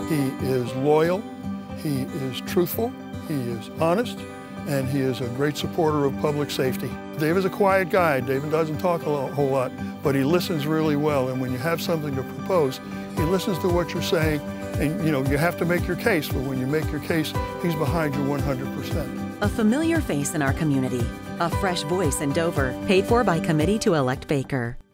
He is loyal, he is truthful, he is honest, and he is a great supporter of public safety. Dave is a quiet guy. Dave doesn't talk a whole lot, but he listens really well. And when you have something to propose, he listens to what you're saying, and you have to make your case, but when you make your case, he's behind you 100%. A familiar face in our community, a fresh voice in Dover, paid for by Committee to Elect Baker.